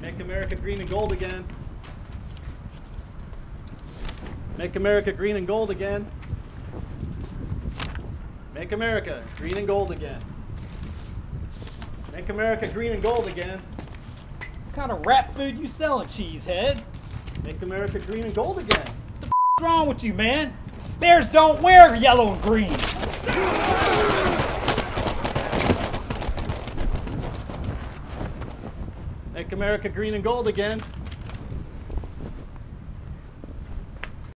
Make America green and gold again. Make America green and gold again. Make America green and gold again. Make America green and gold again. What kind of rat food you selling, cheesehead? Make America green and gold again. What the f*** is wrong with you, man? Bears don't wear yellow and green. Make America green and gold again.